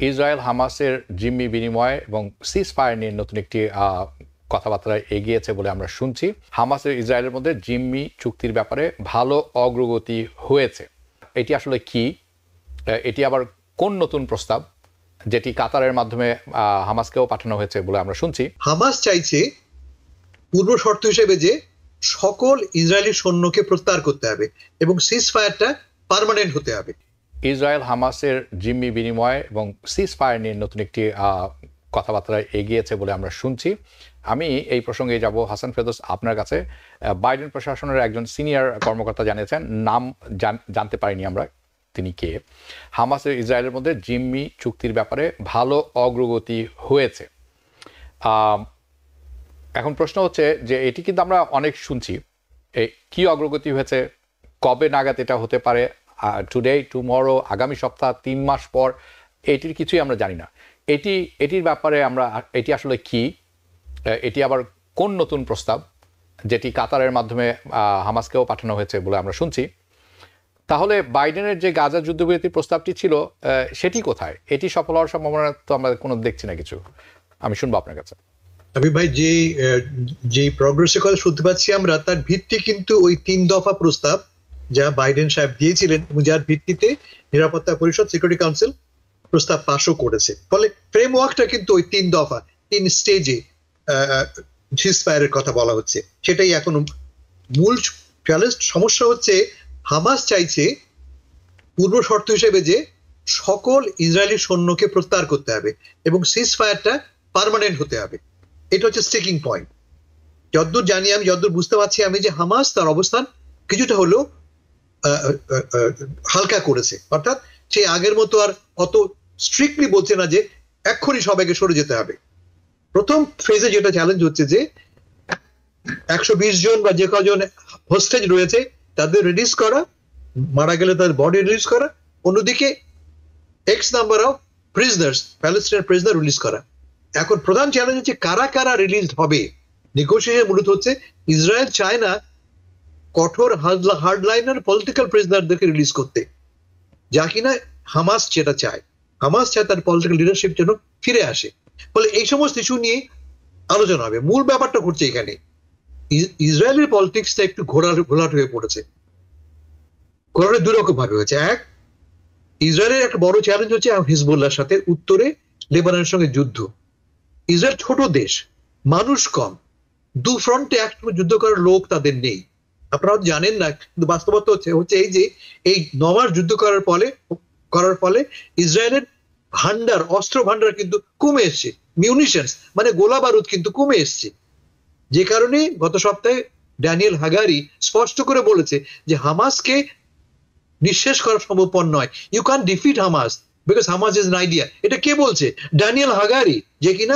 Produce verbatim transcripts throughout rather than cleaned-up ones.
Israel হামাসের জিম্মি বিনিময় এবং সিজ ফায়ার নিয়ে নতুন একটি কথাবার্তা এগিয়েছে বলে আমরা শুনছি। হামাসের ইসরায়েলের মধ্যে জিম্মি চুক্তির ব্যাপারে ভালো অগ্রগতি হয়েছে। এটি আসলে কি? এটি আবার কোন নতুন প্রস্তাব যেটি কাতারের মাধ্যমে হামাসকেও পাঠানো হয়েছে বলে আমরা শুনছি? হামাস চাইছে পূর্ব শর্ত হিসেবে যে সকল ইসরায়েলি সৈন্যকে প্রত্যাহার করতে হবে এবং সিজ ফায়ারটা পার্মানেন্ট হতে হবে। ইসরায়েল হামাসের জিম্মি বিনিময় এবং সিজ ফায়ার নিয়ে নতুন একটি কথাবার্তা এগিয়েছে বলে আমরা শুনছি। আমি এই প্রসঙ্গে যাব হাসান ফেরদৌস আপনার কাছে। বাইডেন প্রশাসনের একজন সিনিয়র কর্মকর্তা জানিয়েছেন, নাম জানতে পারিনি আমরা তিনি কে, হামাসের ইসরায়েলের মধ্যে জিম্মি চুক্তির ব্যাপারে ভালো অগ্রগতি হয়েছে। এখন প্রশ্ন হচ্ছে যে এটি কিন্তু আমরা অনেক শুনছি, কি অগ্রগতি হয়েছে, কবে নাগাদ এটা হতে পারে, টুডে, টুমরো, আগামী সপ্তাহ, তিন মাস পর, এটির কিছুই আমরা জানি না। এটি এটির ব্যাপারে আমরা এটি আসলে কি, এটি আবার কোন নতুন প্রস্তাব যেটি কাতারের মাধ্যমে হামাসকেও পাঠানো হয়েছে বলে আমরা শুনছি। তাহলে বাইডেনের যে গাজা যুদ্ধবিরতির প্রস্তাবটি ছিল সেটি কোথায়? এটি সফল হওয়ার সম্ভাবনা তো আমরা কোনো দেখছি না কিছু। আমি শুনবো আপনার কাছে। আমি ভাই যে যে প্রগ্রেসের কথা শুনতে পাচ্ছি আমরা, তার ভিত্তি কিন্তু ওই তিন দফা প্রস্তাব যা বাইডেন সাহেব দিয়েছিলেন এবং যার ভিত্তিতে নিরাপত্তা পরিষদ, সিকিউরিটি কাউন্সিল প্রস্তাব পাশও করেছে। ফলে ফ্রেমওয়ার্কটা কিন্তু ওই তিন দফা, তিন স্টেজে সিজ ফায়ারের কথা বলা হচ্ছে। সেটাই এখন মূল চ্যালেঞ্জ। সমস্যা হচ্ছে হামাস চাইছে পূর্ব শর্ত হিসেবে যে সকল ইসরায়েলি সৈন্যকে প্রত্যাহার করতে হবে এবং সিজ ফায়ারটা পার্মানেন্ট হতে হবে। এটা হচ্ছে স্টিকিং পয়েন্ট। যতদূর জানি আমি, যতদূর বুঝতে পারছি আমি, যে হামাস তার অবস্থান কিছুটা হলেও হালকা করেছে। অর্থাৎ সে আগের মতো আর অত স্ট্রিক্টলি বলছে না যে এক্ষুনি সবাইকে সরে যেতে হবে। প্রথম ফেজে যেটা চ্যালেঞ্জ হচ্ছে যে একশো বিশ জন বা যে কজন হোস্টেজ রয়েছে তাদের রিলিজ করা, মারা গেলে তাদের বডি রিলিজ করা, অন্যদিকে এক্স নাম্বার অফ প্রিজনার্স, প্যালেস্টাইনের প্রিজনার রিলিজ করা। এখন প্রধান চ্যালেঞ্জ হচ্ছে কারা কারা রিলিজ হবে। নেগোসিয়েশন মূলত হচ্ছে ইসরায়েল চায় না কঠোর হার্ডলাইনার পলিটিক্যাল প্রিজনারদেরকে রিলিজ করতে, যা কিনা হামাস যেটা চায়। হামাস চায় তার পলিটিক্যাল লিডারশিপ যেন ফিরে আসে। ফলে এই সমস্ত ইস্যু নিয়ে আলোচনা হবে। মূল ব্যাপারটা ঘটছে এখানে, ইসরায়েলের পলিটিক্সটা একটু ঘোরার ঘোলাট হয়ে পড়েছে। ঘোরাটা দুই রকম ভাবে হয়েছে। এক, ইসরায়েলের একটা বড় চ্যালেঞ্জ হচ্ছে হিজবুল্লাহর সাথে উত্তরে লেবাননের সঙ্গে যুদ্ধ। ইসরায়েল ছোট দেশ, মানুষ কম, দু ফ্রন্টে একসঙ্গে যুদ্ধ করার লোক তাদের নেই। আপনারা জানেন না, কিন্তু বাস্তবতা হচ্ছে হচ্ছে এই যে এই নমাস যুদ্ধ করার ফলে করার ফলে ইসরায়েলের ভান্ডার, অস্ত্র ভান্ডার কিন্তু কমে এসছে। মিউনিশনস মানে গোলা বারুদ কিন্তু কমে এসছে। যে কারণে গত সপ্তাহে ড্যানিয়েল হাগারি স্পষ্ট করে বলেছে যে হামাসকে নিঃশেষ করা সম্ভবপর নয়। You can defeat Hamas because Hamas is an idea. এটা কে বলছে? ড্যানিয়েল হাগারি, যে কিনা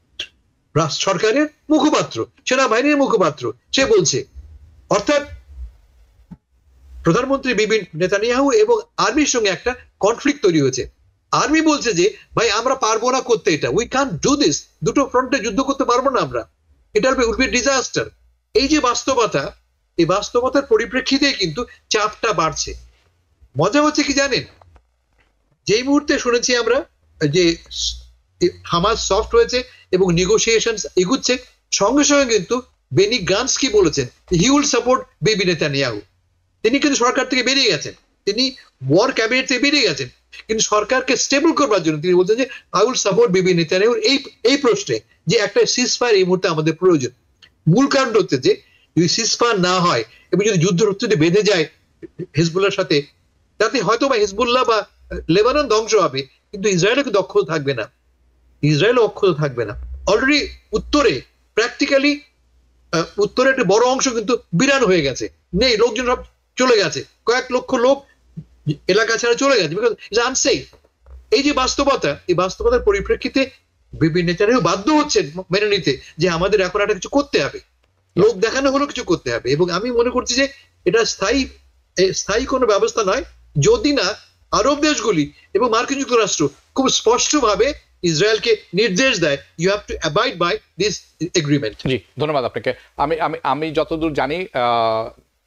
সরকারের মুখপাত্র, সেনাবাহিনীর মুখপাত্র, সে বলছে। অর্থাৎ প্রধানমন্ত্রী বিবিন নেতানিয়াহু এবং আর্মির সঙ্গে একটা কনফ্লিক্ট তৈরি হয়েছে। আর্মি বলছে যে ভাই আমরা পারবো না করতে, এটা উই ক্যান্ট ডু দিস, দুটো ফ্রন্টে যুদ্ধ করতে পারবো না আমরা, এটা উইল বি ডিজাস্টার। এই যে বাস্তবতা, এই বাস্তবতার পরিপ্রেক্ষিতে কিন্তু চাপটা বাড়ছে। মজা হচ্ছে কি জানেন, যেই মুহূর্তে শুনেছি আমরা যে হামাস সফট হয়েছে এবং নেগোসিয়েশন এগুচ্ছে, সঙ্গে সঙ্গে কিন্তু বেনি গান্স কি বলেছেন, he will support Bibi Netanyahu. তিনি কিন্তু সরকার থেকে বেরিয়ে গেছেন, তিনি ওয়ার ক্যাবিনেট থেকে বেরিয়ে গেছেন, কিন্তু সরকারকে স্টেবল করবার জন্য তিনি বলছেন যে I will support Bibi Netanyahu এই এই প্রশ্নে যে একটা সিজ ফায়ার এই মুহূর্তে আমাদের প্রয়োজন। মূল কারণ হচ্ছে যে যদি সিজ ফায়ার না হয় এবং যদি যুদ্ধ যদি বেঁধে যায় হিজবুল্লাহর সাথে, তাতে হয়তো বা হিজবুল্লাহ বা লেবানন ধ্বংস হবে, কিন্তু ইসরায়েলও কিন্তু অক্ষত থাকবে না, ইসরায়েলও অক্ষত থাকবে না। অলরেডি উত্তরে প্র্যাকটিক্যালি উত্তরে একটা বড় অংশ কিন্তু বিরান হয়ে গেছে, নেই, লোকজন সব চলে গেছে, কয়েক লক্ষ লোক এলাকা ছাড়া চলে গেছে, বিকজ ইটস আনসেফ। এই যে বাস্তবতা, এই বাস্তবতার পরিপ্রেক্ষিতে বিভিন্ন নেতারাও বাধ্য হচ্ছেন মেনে নিতে যে আমাদের এখন একটা কিছু করতে হবে, লোক দেখানো হলো কিছু করতে হবে। এবং আমি মনে করছি যে এটা স্থায়ী স্থায়ী কোনো ব্যবস্থা নয়, যদি না আরব দেশগুলি এবং মার্কিন যুক্তরাষ্ট্র খুব স্পষ্টভাবে ইসরায়েলকে নির্দেশ দেয় you have to abide by this agreement. জি, ধন্যবাদ আপনাকে। আমি আমি আমি যতদূর জানি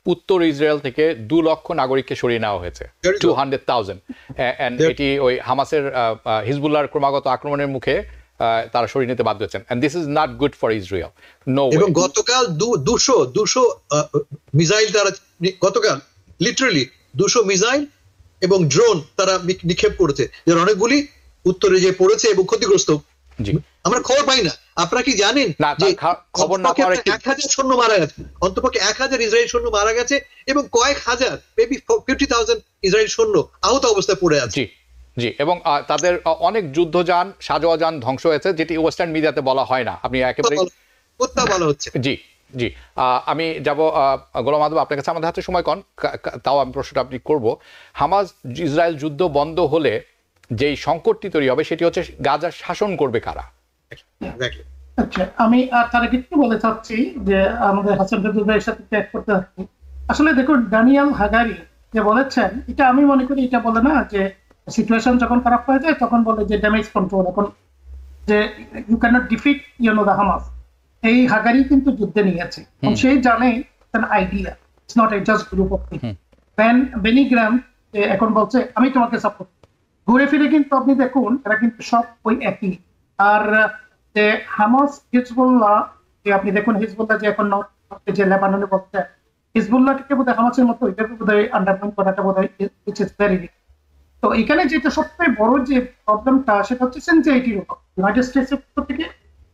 উত্তর ইসরায়েল থেকে দু লক্ষ নাগরিককে সরিয়ে নেওয়া হয়েছে, টু হান্ড্রেড থাউজেন্ড অ্যান্ড এটি ওই হামাসের হিজবুল্লাহর ক্রমাগত আক্রমণের মুখে তারা সরিয়ে নিতে বাধ্য হচ্ছেন, and this is not good for Israel. No. এবং গতকাল দুশো দুশো মিসাইল তারা গতকাল লিটারালি দুশো মিসাইল এবং ড্রোন তারা নিক্ষেপ করেছে, যার অনেকগুলি উত্তরে যে পড়েছে এবং ক্ষতিগ্রস্ত। আমরা খবর পাই না। আপনারা কি জানেন যে খবর না পাওয়ার এক হাজার সৈন্য মারা গেছে, অন্তপক্ষে এক হাজার ইসরায়েল সৈন্য মারা গেছে এবং কয়েক হাজার মেবি ফিফটি থাউজেন্ড ইসরায়েল সৈন্য আহত অবস্থায় পড়ে আছে। জি জি, এবং তাদের অনেক যুদ্ধযান সাজোয়া যান ধ্বংস হয়েছে, যেটি ওয়েস্টার্ন মিডিয়াতে বলা হয় না। আপনি একেবারে ভালো হচ্ছে। জি জি, আমি যাব গোলাম মাহবুব আপনার কাছে। আমাদের হাতে সময় কম, তাও আমি প্রশ্নটা আপনি করব। হামাস ইসরায়েল যুদ্ধ বন্ধ হলে যেই সংকটটি তৈরি হবে সেটি হচ্ছে গাজা শাসন করবে কারা? আচ্ছা, আমি তার আগে একটু বলে চাচ্ছি যে আমাদের হাসান ফেরদৌস ভাইয়ের সাথে ত্যাগ করতে থাকি। আসলে দেখুন, ড্যানিয়েল হাগারি যে বলেছেন, এটা আমি মনে করি এটা বলে না যে সিচুয়েশন যখন খারাপ হয়ে যায় তখন বলে যে ড্যামেজ কন্ট্রোল, এখন যে you can not defeat you know the Hamas. এই হাগারি কিন্তু যুদ্ধে নিয়েছে, সেই জানে idea, it's not a just group of people. Ben Benny গ্রাম এখন বলছে আমি তোমাকে সাপোর্ট, ঘুরে ফিরে কিন্তু আপনি দেখুন এরা কিন্তু সব ওই একই। আর যে হামাস হিজবুল্লাহ, যে আপনি দেখুন হিজবুল্লাহ যে এখন যে লেবাননে বলছে, হিজবুল্লাহকে বোধহয় হামাসের মতো এটাকে বোধহয় আন্ডারমাইন করাটা বোধহয় ইটস ইজ ভেরি ডিফিকাল্ট। তো এখানে যেটা সবচেয়ে বড় যে প্রবলেমটা সেটা হচ্ছে সিনসিয়ারিটির উপর, ইউনাইটেড স্টেটসের পক্ষ থেকে,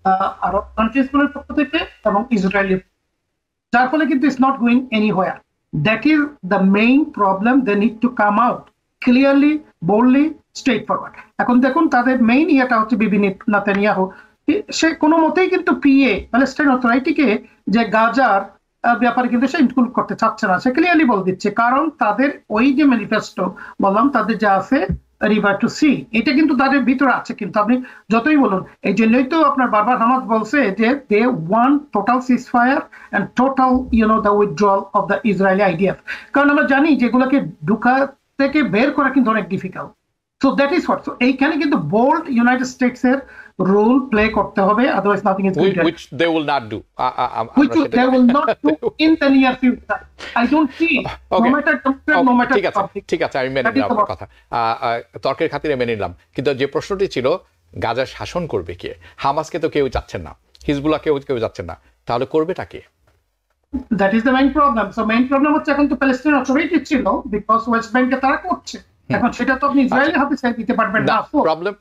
আরব কান্ট্রিজগুলোর পক্ষ থেকে এবং ইসরায়েলের, যার ফলে কিন্তু it's not going anywhere. That is the main problem. They need to come out clearly, boldly, straight forward. এখন দেখুন তাদের মেইন ইয়েটা হচ্ছে বিবি নেতানিয়াহু, সে কোনো মতেই কিন্তু পিএ প্যালেস্টাইন অথরিটিকে যে গাজার ব্যাপারে কিন্তু সে ইনক্লুড করতে চাচ্ছে না, সে ক্লিয়ারলি বলে দিচ্ছে। কারণ তাদের ওই যে ম্যানিফেস্টো বললাম, তাদের যা আছে রিভার টু সি, এটা কিন্তু তাদের ভিতরে আছে। কিন্তু আপনি যতই বলুন, এই জন্যই তো আপনার বারবার হামাস বলছে যে they want total ceasefire and total you know the withdrawal of the Israeli IDF. কারণ আমরা জানি যেগুলোকে ঢুকা থেকে বের করা কিন্তু অনেক difficult. So that is what. So এইখানে কিন্তু বোল্ড ইউনাইটেড স্টেটস এর রোল প্লে করতে হবে, otherwise nothing is going to, which they will not do, which they will not do in the near future. I don't see no matter no matter ঠিক আছে ঠিক আছে, আমি মেনে নিলাম আপনার কথা, তর্কের খাতিরে মেনে নিলাম। কিন্তু যে প্রশ্নটি ছিল গাজা শাসন করবে কে? হামাসকে তো কেউ চাচ্ছেন না, হিজবুল্লাহ কেউ কেউ যাচ্ছেন না, তাহলে করবেটা কে? That is the main problem. So main problem হচ্ছে এখন তো প্যালেস্টাইন অথরিটি ছিল, বিকজ ওয়েস্ট ব্যাংকে তারা করছে, এখন সেটা তো আপনি ইসরায়েলের হাতে ছেড়ে দিতে পারবেন না। প্রবলেম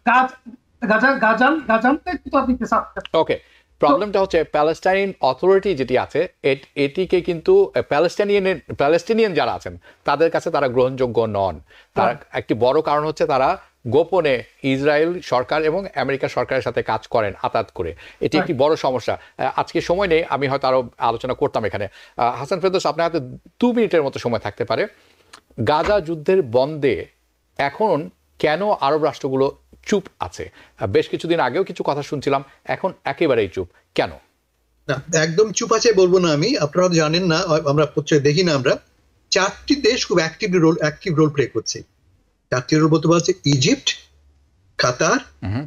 গাজা গাজান গাজানতে তো আপনি চাচ্ছেন। ওকে, প্রবলেমটা হচ্ছে প্যালেস্টাইন অথরিটি যেটি আছে এটিকে কিন্তু প্যালেস্টাইনিয়ান প্যালেস্টিনিয়ান যারা আছেন তাদের কাছে তারা গ্রহণযোগ্য নন। তার একটি বড় কারণ হচ্ছে তারা গোপনে ইসরায়েল সরকার এবং আমেরিকা সরকারের সাথে কাজ করেন আতাত করে, এটি একটি বড় সমস্যা। আজকে সময় নেই, আমি হয়তো আরো আলোচনা করতাম এখানে। হাসান ফেরদৌস, আপনার হাতে দু মিনিটের মতো সময় থাকতে পারে। গাজা যুদ্ধের বন্ধে এখন কেন আরব রাষ্ট্রগুলো চুপ আছে? বেশ কিছুদিন আগেও কিছু কথা শুনছিলাম, এখন একেবারেই চুপ কেন? না, একদম চুপ আছে বলবো না আমি। আপনারা জানেন না, আমরা পত্রিকায় দেখি না, আমরা চারটি দেশ খুব active role active role play করছে। চারটি রোল বলতে বলছে Egypt, Qatar,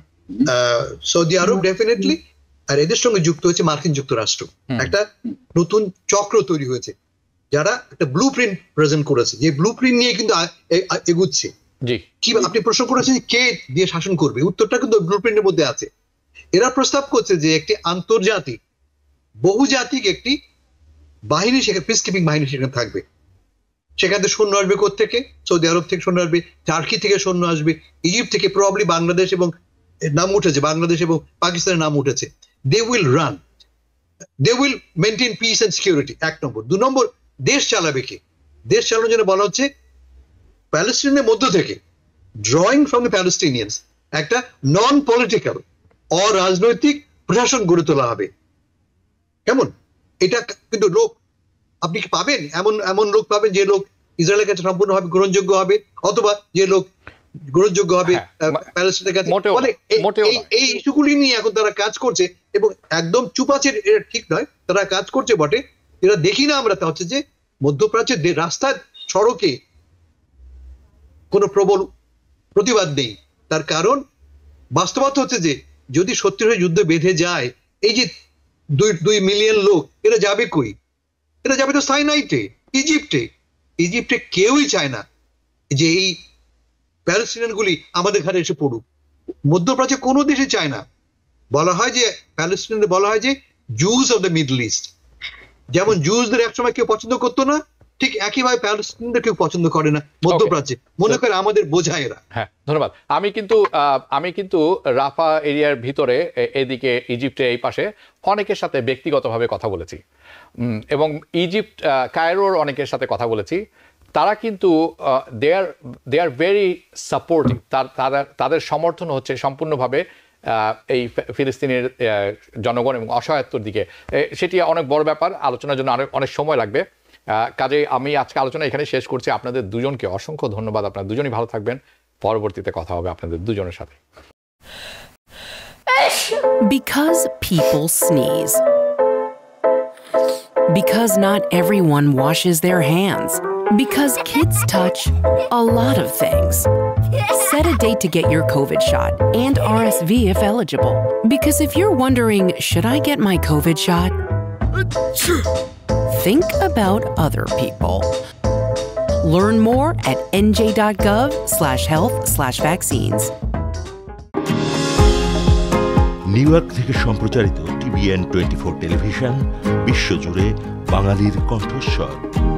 Saudi Arab definitely, আর এদের সঙ্গে যুক্ত হচ্ছে মার্কিন যুক্তরাষ্ট্র। একটা নতুন চক্র তৈরি হয়েছে যারা একটা ব্লু প্রিন্ট প্রেজেন্ট করেছে, যে ব্লু প্রিন্ট নিয়ে কিন্তু এগুচ্ছে। কি আপনি প্রশ্ন করেছেন কে দিয়ে শাসন করবে, উত্তরটা কিন্তু ব্লু প্রিন্টের মধ্যে আছে। এরা প্রস্তাব করছে যে একটি আন্তর্জাতিক বহুজাতিক একটি বাহিনী, সেখানে পিস কিপিং বাহিনী সেখানে থাকবে। সেখানে সৈন্য আসবে কোত্থেকে? সৌদি আরব থেকে সৈন্য আসবে, টার্কি থেকে সৈন্য আসবে, ইজিপ্ট থেকে, প্রবাবলি বাংলাদেশ এবং নাম উঠেছে, বাংলাদেশ এবং পাকিস্তানের নাম উঠেছে। They will run, they will maintain peace and security, এক নম্বর। দু নম্বর, দেশ চালাবে কে? দেশ চালানোর জন্য বলা হচ্ছে প্যালেস্টাইনের মধ্য থেকে, ড্রয়িং ফ্রম দ্য প্যালেস্টিনিয়ানস, একটা নন পলিটিক্যাল অরাজনৈতিক প্রশাসন গড়ে তোলা হবে। কেমন? এটা কিন্তু লোক আপনি কি পাবেন? এমন এমন লোক পাবেন যে লোক ইসরায়েলের কাছে সম্পূর্ণভাবে গ্রহণযোগ্য হবে, অথবা যে লোক গ্রহণযোগ্য হবে প্যালেস্টাইনের কাছে। এই ইস্যুগুলি নিয়ে এখন তারা কাজ করছে এবং একদম চুপ আছে এটা ঠিক নয়, তারা কাজ করছে বটে। যেটা দেখি না আমরা তা হচ্ছে যে মধ্যপ্রাচ্যের রাস্তার সড়কে কোনো প্রবল প্রতিবাদ নেই। তার কারণ বাস্তবতা হচ্ছে যে যদি সত্যি যুদ্ধ বেঁধে যায়, এই যে দুই দুই মিলিয়ন লোক এরা যাবে কই? এরা যাবে তো সাইনাইটে, ইজিপ্টে ইজিপ্টে কেউই চায় না যে এই প্যালেস্টিনিয়ানগুলি আমাদের ঘাড়ে এসে পড়ুক। মধ্যপ্রাচ্যে কোনো দেশে চায় না। বলা হয় যে প্যালেস্টিনিয়ানদের বলা হয় যে Jews of the Middle East. যেমন জুসদের একসময় কেউ পছন্দ করতো না, ঠিক একইভাবে প্যালেস্টিনিয়ানদের কেউ পছন্দ করে না মধ্যপ্রাচ্যে, মনে করে আমাদের বোঝায় এরা। হ্যাঁ, ধন্যবাদ। আমি কিন্তু আমি কিন্তু রাফা এরিয়ার ভিতরে এদিকে ইজিপ্টের এই পাশে অনেকের সাথে ব্যক্তিগতভাবে কথা বলেছি এবং ইজিপ্ট কায়রোর অনেকের সাথে কথা বলেছি। তারা কিন্তু দে আর দে আর ভেরি সাপোর্টিভ। তার তাদের সমর্থন হচ্ছে সম্পূর্ণভাবে এই ফিলিস্তিনের জনগণ এবং অসহায়ত্বর দিকে। সেটি অনেক বড় ব্যাপার, আলোচনার জন্য অনেক অনেক সময় লাগবে। কাজে আমি আজকে আলোচনা এখানে শেষ করছি। আপনাদের দুজনকে অসংখ্য ধন্যবাদ। আপনারা দুজনই ভালো থাকবেন। পরবর্তীতে কথা হবে আপনাদের দুজনের সাথে। Because people sneeze. Because not everyone washes their hands. Because kids touch a lot of things. Set a date to get your COVID shot and R S V if eligible. Because if you're wondering, should I get my COVID shot? Think about other people. Learn more at nj.gov slash health slash vaccines. New York থেকে সম্প্রচারিত TVN twenty four television বিশ্বজুড়ে বাঙালির কণ্ঠস্বর।